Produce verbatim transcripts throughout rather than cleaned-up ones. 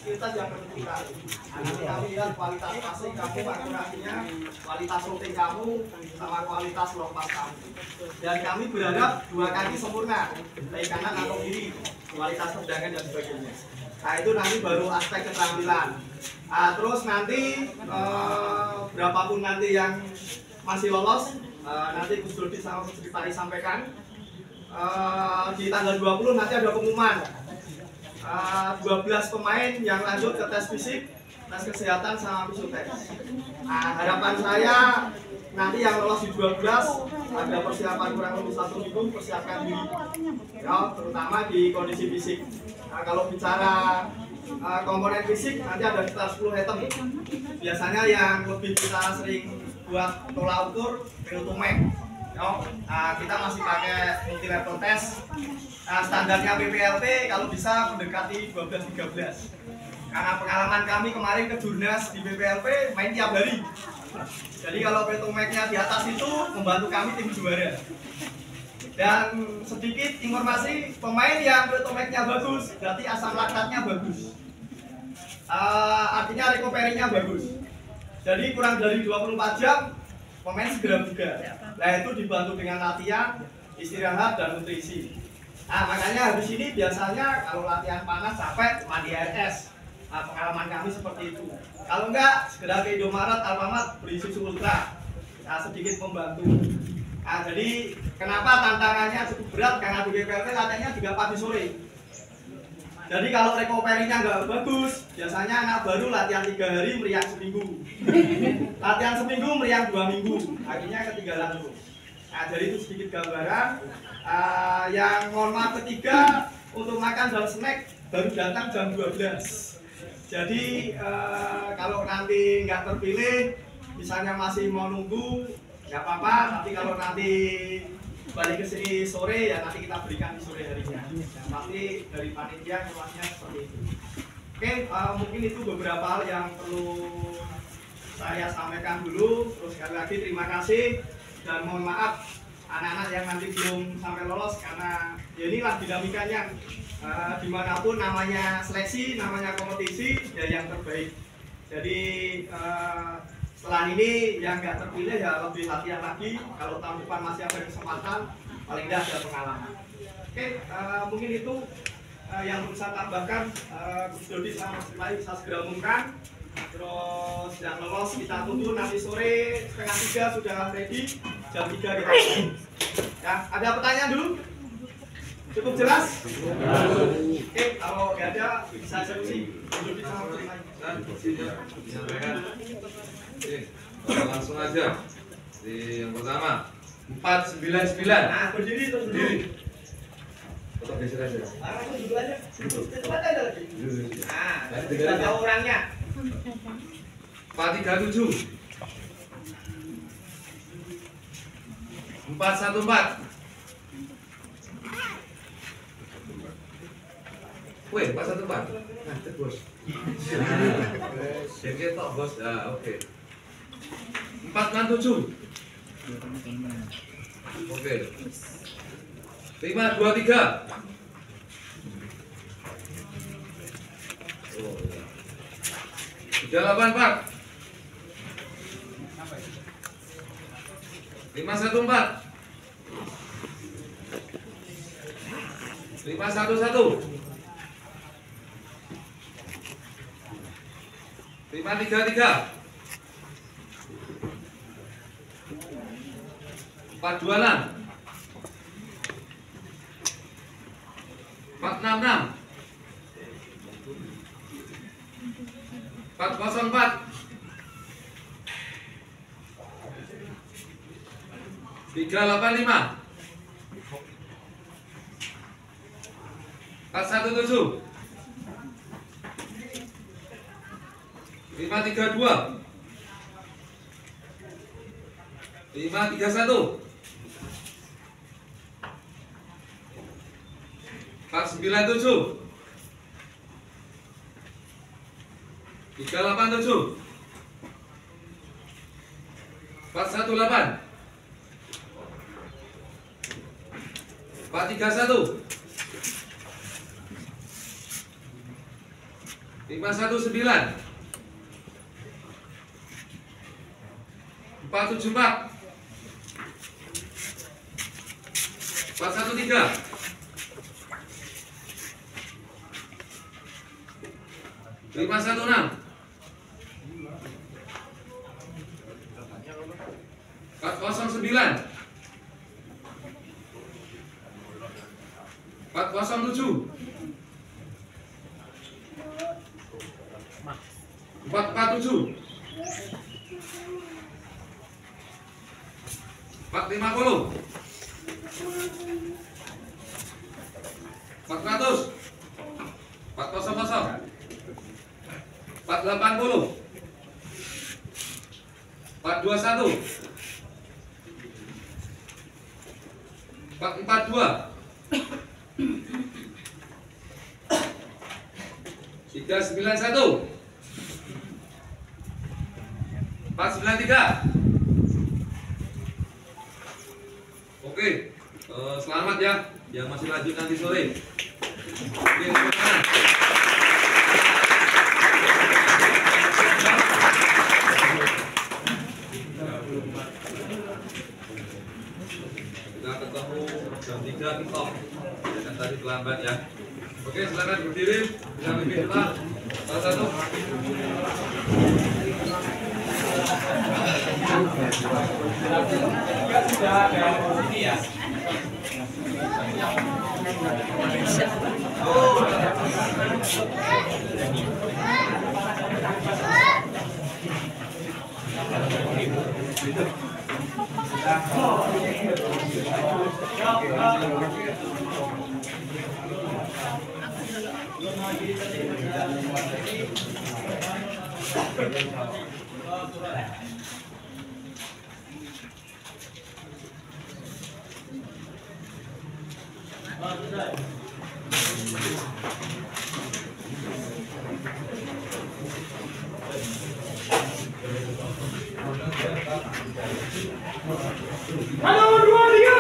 kita yang menentukan. Nanti kami lihat kualitas passing kamu, akurasinya, kualitas shooting kamu, sama kualitas lompat kamu. Dan kami berharap dua kaki sempurna, baik kanan atau kiri, kualitas tendangan dan sebagainya. Nah itu nanti baru aspek keterampilan. Nah, terus nanti eh, berapapun nanti yang masih lolos, eh, nanti Gus Dodi sama Gus Tari sampaikan. Uh, di tanggal dua puluh nanti ada pengumuman uh, dua belas pemain yang lanjut ke tes fisik, tes kesehatan sama psikotes. Nah, harapan saya nanti yang lolos di dua belas ada persiapan kurang lebih satu minggu, persiapkan diri ya, terutama di kondisi fisik. Nah, kalau bicara uh, komponen fisik nanti ada sekitar sepuluh item. Biasanya yang lebih kita sering buat tolak ukur pelotomek. No, nah, kita masih pakai multi level test. Nah, standarnya P P L T kalau bisa mendekati dua belas tiga belas. Karena pengalaman kami kemarin ke Jurnas di P P L P main tiap hari. Jadi kalau pelotomeknya di atas itu membantu kami tim juara. Dan sedikit informasi, pemain yang pelotomeknya bagus berarti asam laktatnya bagus. Uh, artinya recovery-nya bagus. Jadi kurang dari dua puluh empat jam pemain segera bugar. Nah itu dibantu dengan latihan, istirahat, dan nutrisi. Nah makanya habis ini biasanya kalau latihan panas capek mandi air es. Nah pengalaman kami seperti itu. Kalau enggak segera ke Indomaret, Alfamart beli susu ultra. Nah sedikit membantu. Nah jadi kenapa tantangannya cukup berat, karena di P P L T latihannya juga pagi sore. Jadi kalau recovery-nya nggak bagus, biasanya anak baru latihan tiga hari meriang seminggu, latihan seminggu meriang dua minggu, akhirnya ketinggalan terus. Nah jadi itu sedikit gambaran. Uh, yang mohon maaf ketiga, untuk makan dan snack baru datang jam dua belas. Jadi uh, kalau nanti nggak terpilih, misalnya masih mau nunggu, nggak apa-apa. Tapi kalau nanti balik ke sini sore ya nanti kita berikan di sore harinya. Yang pasti dari panitia informasinya seperti itu. Oke, uh, mungkin itu beberapa hal yang perlu saya sampaikan dulu. Terus sekali lagi terima kasih dan mohon maaf anak-anak yang nanti belum sampai lolos karena ya inilah dinamikanya. Uh, dimanapun namanya seleksi, namanya kompetisi ya yang terbaik. Jadi uh, setelah ini yang nggak terpilih ya lebih latihan lagi. Kalau tahun depan masih ada kesempatan, paling tidak ada pengalaman. Oke, uh, mungkin itu uh, yang bisa tambahkan. uh, Gus Dodi sama Mas Rilai bisa segera umumkan. Terus yang lolos kita tunggu nanti sore setengah tiga sudah ready, jam tiga kita mulai. Ya, ada pertanyaan dulu? Cukup jelas? Oke, kalau nggak ada bisa eksekusi. Gus Dodi sama Mas Rilai. Oke, langsung aja di yang pertama empat sembilan sembilan. Nah, berdiri terus berdiri. Tetap geser aja. Ah, duduk aja. Cepat aja lagi. Nah, kita tahu orangnya. empat tiga tujuh. empat satu empat. Weh, empat satu empat. Nah, cek bos. Jadi tok bos. Nah, oke. empat enam tujuh. Oke. lima dua tiga. Oh, ya. tiga delapan empat. lima satu empat. lima satu satu. lima tiga tiga. empat dua enam. empat enam enam. empat nol empat. tiga delapan lima. empat satu tujuh. lima tiga dua. lima tiga satu. empat sembilan tujuh. tiga delapan tujuh. empat satu delapan. empat tiga satu. lima satu sembilan. empat tujuh empat. empat satu tiga. lima satu enam. empat nol sembilan. empat nol tujuh. empat empat tujuh. empat lima nol. empat ratus. empat nol nol. empat delapan nol. empat dua satu. empat empat dua. tiga sembilan satu. empat sembilan tiga. Oke, uh, selamat ya yang masih lanjut nanti sore. Oke, selamat. Kita ketemu jam tiga kick-off. Kan tadi terlambat ya. Oke, silakan berdiri. Bisa lebih cepat. Salah satu. Ini ya. Halo dua tiga.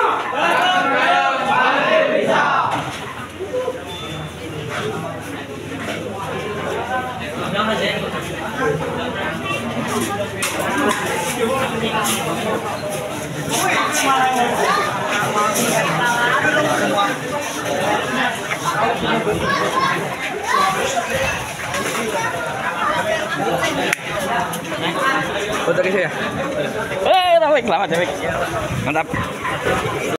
Foto ke saya. Eh, selamat, selamat, mantap.